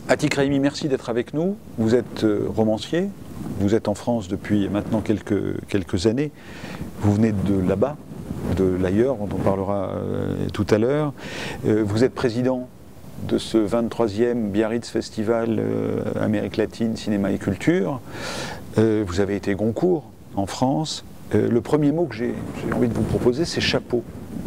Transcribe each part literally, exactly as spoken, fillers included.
Atik Rahimi, merci d'être avec nous. Vous êtes euh, romancier, vous êtes en France depuis maintenant quelques, quelques années. Vous venez de là-bas, de l'ailleurs, dont on parlera euh, tout à l'heure. Euh, vous êtes président de ce vingt-troisième Biarritz Festival euh, Amérique latine, cinéma et culture. Euh, vous avez été Goncourt en France. Euh, le premier mot que j'ai envie de vous proposer, c'est chapeau.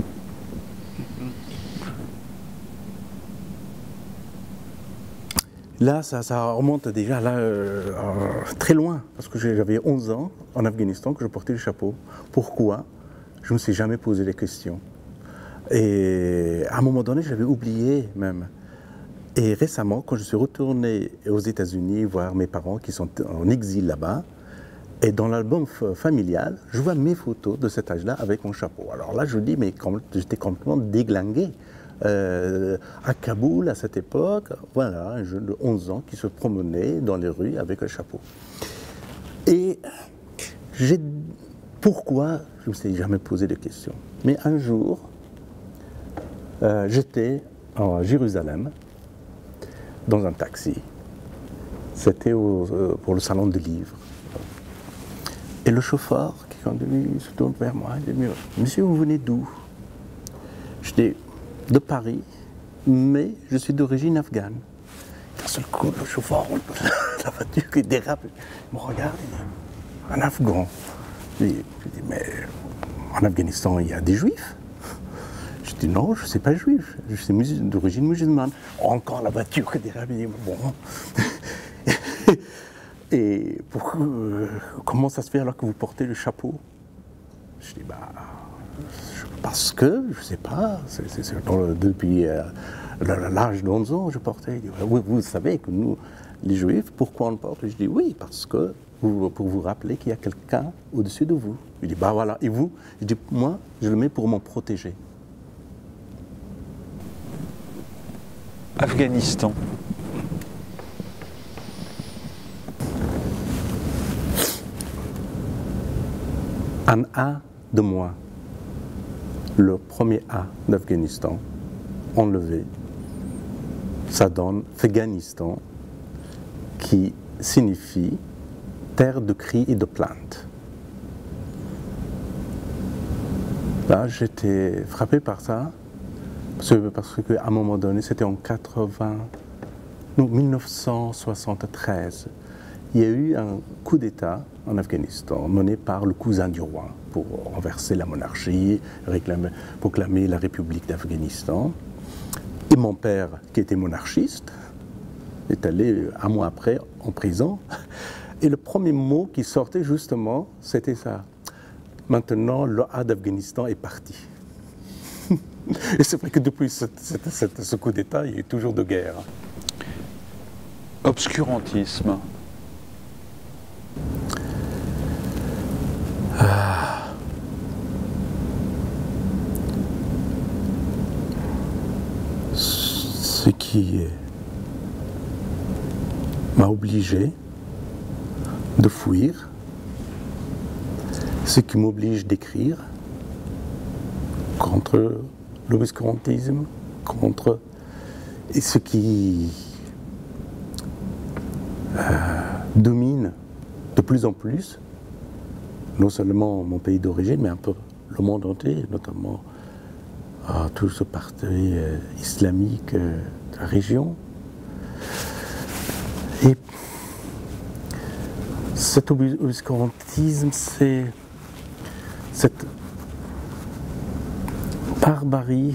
Là, ça, ça remonte déjà là, euh, euh, très loin, parce que j'avais onze ans en Afghanistan que je portais le chapeau. Pourquoi? Je ne me suis jamais posé les questions. Et à un moment donné, j'avais oublié même. Et récemment, quand je suis retourné aux États-Unis voir mes parents qui sont en exil là-bas, et dans l'album familial, je vois mes photos de cet âge-là avec mon chapeau. Alors là, je dis, mais j'étais complètement déglingué. Euh, à Kaboul, à cette époque, voilà, un jeune de onze ans qui se promenait dans les rues avec un chapeau. Et j'ai... Pourquoi? Je ne me suis jamais posé de questions. Mais un jour, euh, j'étais à Jérusalem, dans un taxi. C'était euh, pour le salon de livres. Et le chauffeur qui conduit se tourne vers moi et dit, monsieur, vous venez d'où? Je dis, de Paris, mais je suis d'origine afghane. D'un seul coup, le chauffeur, la voiture qui dérape, il me regarde, il dit, un Afghan. Je dis, mais en Afghanistan, il y a des juifs? Je dis, non, je ne suis pas juif, je suis d'origine musulmane. Encore la voiture qui dérape, il dit, bon. Et pourquoi, euh, comment ça se fait alors que vous portez le chapeau? Je dis, bah, parce que, je ne sais pas, c'est, c'est, c'est, depuis euh, l'âge d'onze ans, je portais. Dit, vous, vous savez que nous, les juifs, pourquoi on le porte? Je dis, oui, parce que, vous, pour vous rappeler qu'il y a quelqu'un au-dessus de vous. Il dit, bah voilà, et vous? Je dis, moi, je le mets pour m'en protéger. Afghanistan. Un A de moi, le premier A d'Afghanistan, enlevé, ça donne Afghanistan, qui signifie terre de cris et de plaintes. Là, j'étais frappé par ça, parce qu'à un moment donné, c'était en quatre-vingts, non, mille neuf cent soixante-treize, il y a eu un coup d'État en Afghanistan mené par le cousin du roi pour renverser la monarchie, réclamer, proclamer la République d'Afghanistan. Et mon père, qui était monarchiste, est allé un mois après en prison. Et le premier mot qui sortait justement, c'était ça. Maintenant, le A d'Afghanistan est parti. Et c'est vrai que depuis cette, cette, cette, ce coup d'État, il y a eu toujours de guerre. Obscurantisme. Ah. Ce qui m'a obligé de fuir, ce qui m'oblige d'écrire contre l'obscurantisme, contre et ce qui euh, domine de plus en plus non seulement mon pays d'origine, mais un peu le monde entier, notamment euh, tout ce parti euh, islamique euh, de la région. Et cet obscurantisme, c'est cette barbarie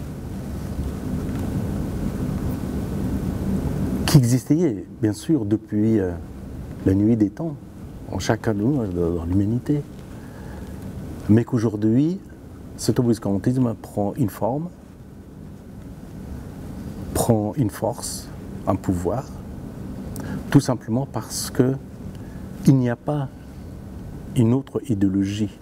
qui existait, bien sûr, depuis euh, la nuit des temps, en chacun de nous, dans l'humanité. Mais qu'aujourd'hui, cet obscurantisme prend une forme, prend une force, un pouvoir, tout simplement parce que il n'y a pas une autre idéologie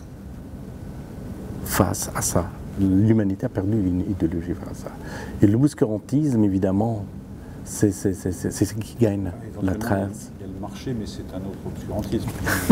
face à ça. L'humanité a perdu une idéologie face à ça. Et l'obscurantisme, évidemment, c'est ce qui gagne la trace. Il y a le marché, mais c'est un autre obscurantisme.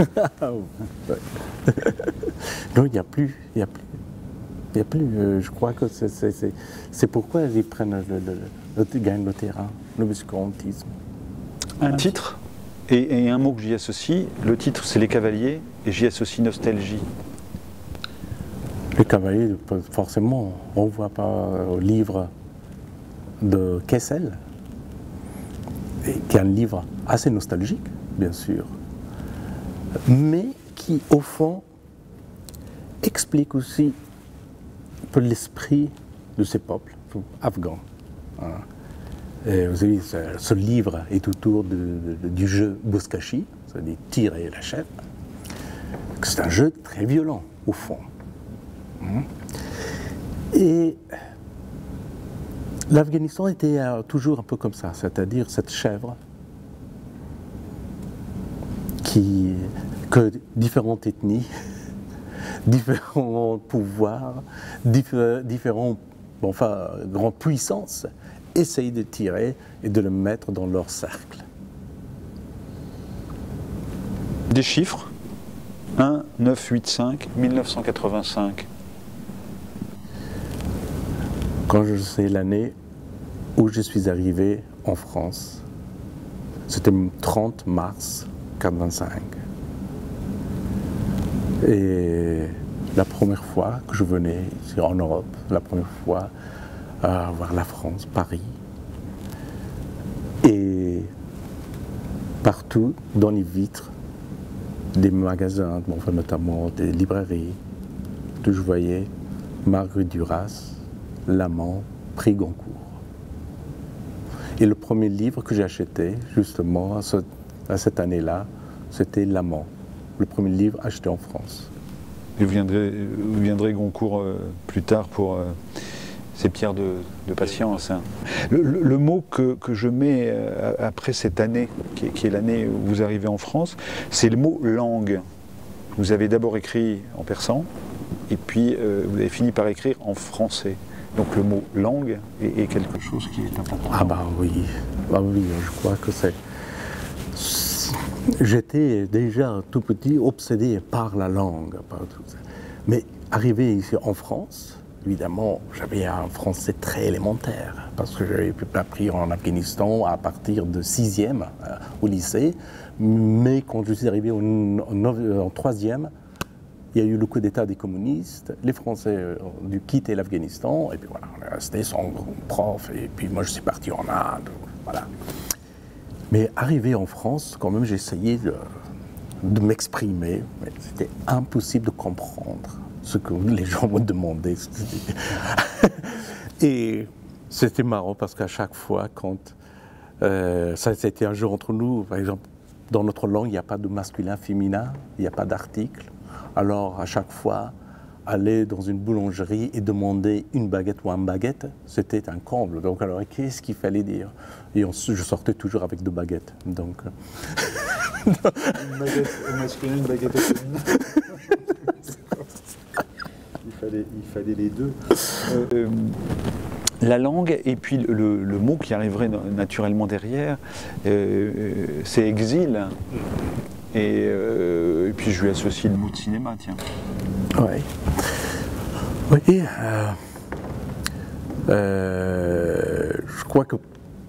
Non, il n'y a plus. Il n'y a plus. Il n'y a plus. Euh, je crois que c'est pourquoi ils prennent le, le, le, le, gagnent le terrain. l'obscurantisme. Un titre et, et un mot que j'y associe. Le titre, c'est Les Cavaliers, et j'y associe nostalgie. Les Cavaliers, forcément, on ne voit pas au livre de Kessel, qui est un livre assez nostalgique, bien sûr, mais qui, au fond, explique aussi un peu l'esprit de ces peuples afghans. Et vous savez, ce, ce livre est autour de, de, du jeu Buzkashi, c'est-à-dire tirer la chèvre. C'est un jeu très violent, au fond. Et l'Afghanistan était toujours un peu comme ça, c'est-à-dire cette chèvre qui, que différentes ethnies, différents pouvoirs, diffé différents, bon, enfin, grandes puissances essayent de tirer et de le mettre dans leur cercle. Des chiffres, un, neuf, huit, cinq, mille neuf cent quatre-vingt-cinq. Quand je sais l'année où je suis arrivé en France, c'était le trente mars quatre-vingt-cinq. Et la première fois que je venais ici en Europe, la première fois à voir la France, Paris, et partout dans les vitres des magasins, enfin, notamment des librairies, où je voyais Marguerite Duras, L'Amant, Prix Goncourt. Et le premier livre que j'ai acheté, justement, à, ce, à cette année-là, c'était L'Amant, le premier livre acheté en France. Et vous viendrez, vous viendrez Goncourt euh, plus tard pour euh, ces pierres de, de patience. Hein. Le, le, le mot que, que je mets euh, après cette année, qui est, qui est l'année où vous arrivez en France, c'est le mot langue. Vous avez d'abord écrit en persan, et puis euh, vous avez fini par écrire en français. Donc le mot langue est, est quelque chose qui est important. Ah bah oui, bah oui, je crois que c'est... J'étais déjà tout petit obsédé par la langue, par tout ça. Mais arrivé ici en France, évidemment, j'avais un français très élémentaire, parce que j'avais appris en Afghanistan à partir de sixième euh, au lycée, mais quand je suis arrivé en, en, en troisième, il y a eu le coup d'État des communistes, les Français ont dû quitter l'Afghanistan, et puis voilà, on est resté sans prof, et puis moi je suis parti en Inde, voilà. Mais arrivé en France, quand même, j'ai essayé de, de m'exprimer, mais c'était impossible de comprendre ce que les gens me demandaient. Et c'était marrant parce qu'à chaque fois, quand euh, ça c'était un jeu entre nous, par exemple, dans notre langue, il n'y a pas de masculin, féminin, il n'y a pas d'article. Alors, à chaque fois, aller dans une boulangerie et demander une baguette ou un baguette, c'était un comble. Donc, alors, qu'est-ce qu'il fallait dire? Et on, je sortais toujours avec deux baguettes. Donc, une baguette au masculin, une baguette au féminin. il, fallait, il fallait les deux. Euh, euh, la langue et puis le, le mot qui arriverait naturellement derrière, euh, c'est exil. Et, euh, et puis je lui associe le mot de cinéma, tiens. Oui. Oui. Euh, euh, je crois que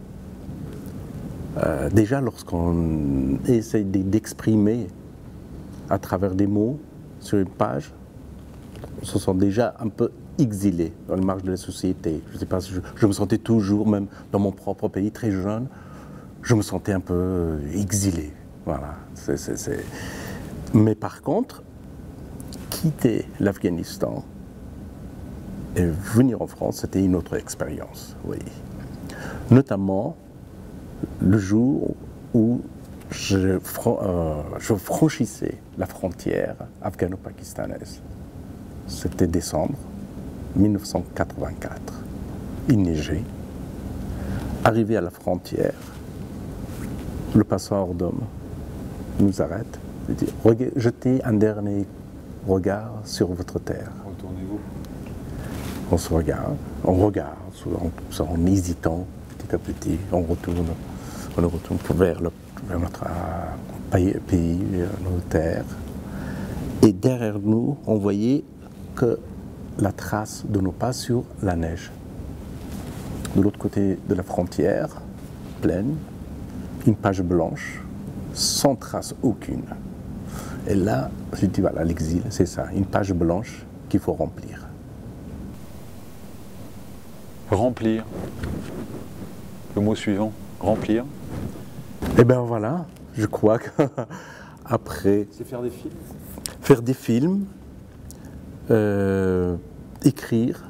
euh, déjà lorsqu'on essaie d'exprimer à travers des mots sur une page, on se sent déjà un peu exilé dans les marges de la société. Je sais pas, je, je me sentais toujours, même dans mon propre pays, très jeune, je me sentais un peu exilé. Voilà. C'est, c'est, c'est... Mais par contre, quitter l'Afghanistan et venir en France, c'était une autre expérience, oui. Notamment le jour où je, euh, je franchissais la frontière afghano-pakistanaise. C'était décembre mille neuf cent quatre-vingt-quatre. Il neigeait. Arrivé à la frontière, le passant hors d'homme nous arrête et dit « Jetez un dernier regard sur votre terre. » Retournez-vous. On se regarde, on regarde, en, en hésitant petit à petit, on retourne, on retourne vers, le, vers notre pays, pays, nos terres. Et derrière nous, on voyait que la trace de nos pas sur la neige. De l'autre côté de la frontière, pleine, une page blanche, sans trace aucune. Et là, je dis voilà, l'exil, c'est ça, une page blanche qu'il faut remplir. Remplir. Le mot suivant, remplir. Et bien voilà, je crois qu'après... C'est faire des films. Faire des films, euh, écrire,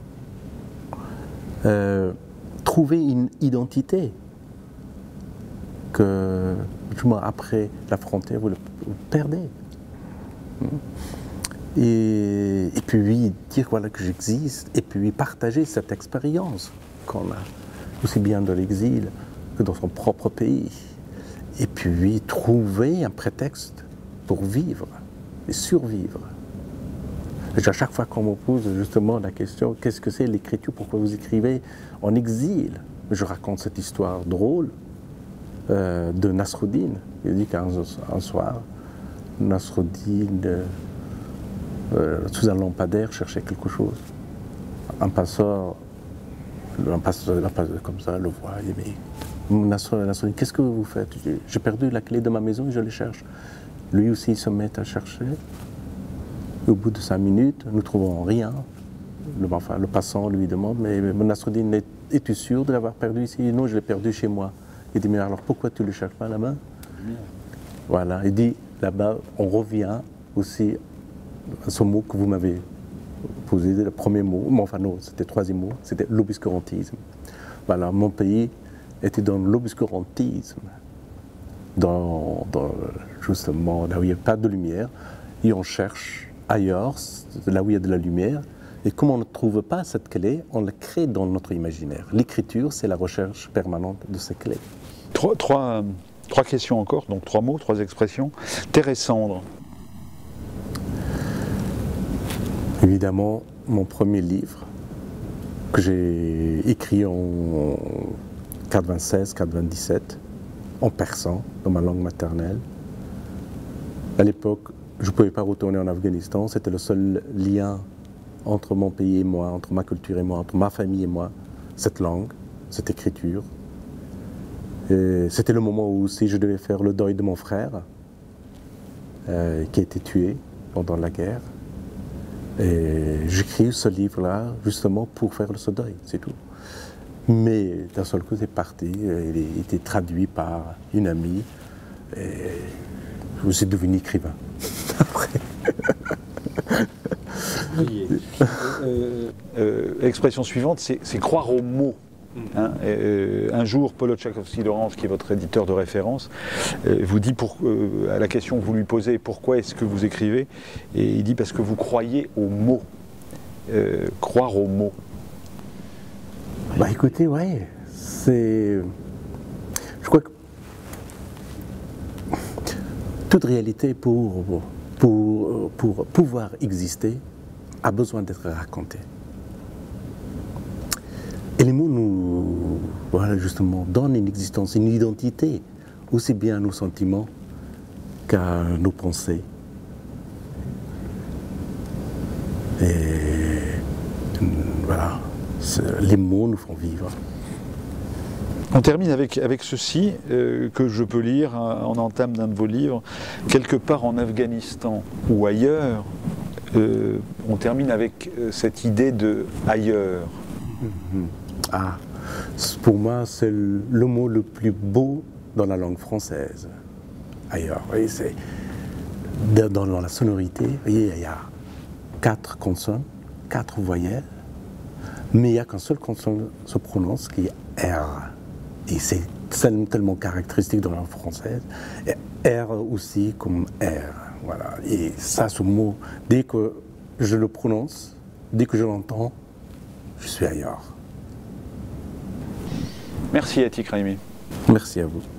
euh, trouver une identité que, après la frontière, vous le vous perdez. Et, et puis dire voilà, que j'existe, et puis partager cette expérience qu'on a, aussi bien dans l'exil que dans son propre pays. Et puis trouver un prétexte pour vivre et survivre. Et à chaque fois qu'on me pose justement la question, qu'est-ce que c'est l'écriture, pourquoi vous écrivez en exil? Je raconte cette histoire drôle euh, de Nasruddin. Il dit qu'un un soir, Nasruddin, euh, euh, sous un lampadaire, cherchait quelque chose. Un passeur, un passeur, un passeur comme ça, le voit, il dit, mais Nasruddin, qu'est-ce que vous faites? J'ai perdu la clé de ma maison et je les cherche. Lui aussi, il se met à chercher. Et au bout de cinq minutes, nous ne trouvons rien. Le, enfin, le passant lui demande, mais Nasruddin, es-tu sûr de l'avoir perdu ici? Non, je l'ai perdu chez moi. Il dit, mais alors pourquoi tu ne le cherches pas là-bas? Voilà, il dit, là-bas, on revient aussi à ce mot que vous m'avez posé, le premier mot, enfin non, c'était le troisième mot, c'était l'obscurantisme. Voilà, mon pays était dans l'obscurantisme, dans, dans, justement là où il n'y a pas de lumière, et on cherche ailleurs, là où il y a de la lumière, et comme on ne trouve pas cette clé, on la crée dans notre imaginaire. L'écriture, c'est la recherche permanente de ces clés. Trois, trois, trois questions encore, donc trois mots, trois expressions. Terre et cendre. Évidemment, mon premier livre, que j'ai écrit en quatre-vingt-seize quatre-vingt-dix-sept, en persan, dans ma langue maternelle. À l'époque, je ne pouvais pas retourner en Afghanistan, c'était le seul lien entre mon pays et moi, entre ma culture et moi, entre ma famille et moi, cette langue, cette écriture. C'était le moment où aussi je devais faire le deuil de mon frère, euh, qui a été tué pendant la guerre. Et j'écris ce livre-là justement pour faire ce deuil, c'est tout. Mais d'un seul coup, c'est parti, il a été traduit par une amie, et je suis devenu écrivain. Après. euh, euh, L'expression suivante, c'est croire aux mots. Hein, euh, un jour, Paul Oczachowski-Lawrence, qui est votre éditeur de référence, euh, vous dit pour, euh, à la question que vous lui posez, pourquoi est-ce que vous écrivez, et il dit parce que vous croyez aux mots. Euh, croire aux mots. Bah écoutez, ouais, c'est... Je crois que toute réalité pour, pour, pour pouvoir exister a besoin d'être racontée. Et les mots nous, voilà, justement, donnent une existence, une identité, aussi bien à nos sentiments qu'à nos pensées. Et voilà, les mots nous font vivre. On termine avec, avec ceci, euh, que je peux lire en entame d'un de vos livres. Quelque part en Afghanistan ou ailleurs, euh, on termine avec cette idée de ailleurs. Mm-hmm. Ah, pour moi, c'est le, le mot le plus beau dans la langue française. Ailleurs, oui, c'est dans, dans la sonorité, vous voyez, il y a quatre consonnes, quatre voyelles, mais il n'y a qu'un seul consonne se prononce qui est R. Et c'est tellement caractéristique dans la langue française. Et R aussi comme R. Voilà. Et ça, ce mot, dès que je le prononce, dès que je l'entends, je suis ailleurs. Merci Atik Raimi. Merci à vous.